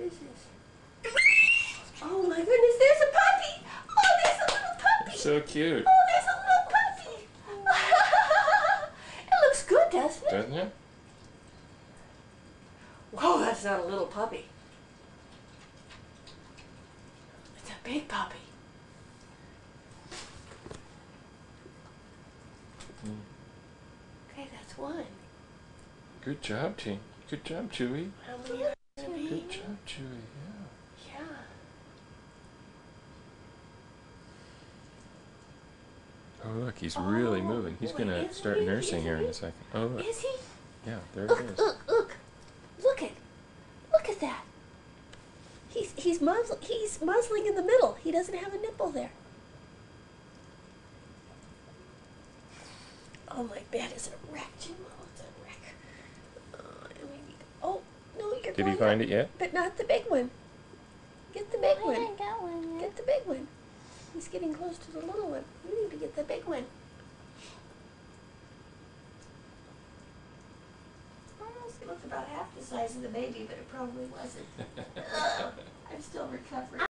is this? Oh my goodness, there's a puppy! Oh, there's a little puppy! So cute. Oh, there's a little puppy! It looks good, doesn't it? Doesn't it? Whoa, that's not a little puppy. It's a big puppy. Okay, that's one. Good job, team. Good job, Chewy. How many are there gonna be? Good job, Chewy. Yeah. Yeah. Oh, look, he's really moving. He's boy, going to isn't start he? nursing Isn't here in he? a second. Oh, look. Is he? Yeah, there Look, it is. look at that. He's muzzling in the middle. He doesn't have a nipple there. Oh, my bed is a wreck, Jim. Oh, it's a wreck. Oh, no, you're Did he find it yet? But not the big one. Get the big one. I didn't get one yet. Get the big one. He's getting close to the little one. You need to get the big one. It looked about half the size of the baby, but it probably wasn't. I'm still recovering.